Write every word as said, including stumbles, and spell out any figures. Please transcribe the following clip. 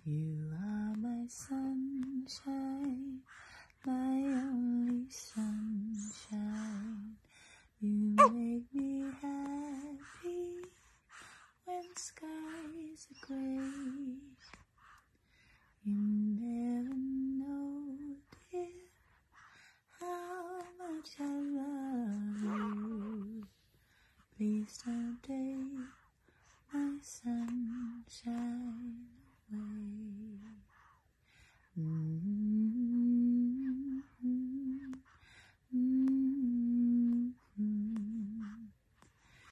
You are my sunshine, my only sunshine. You make me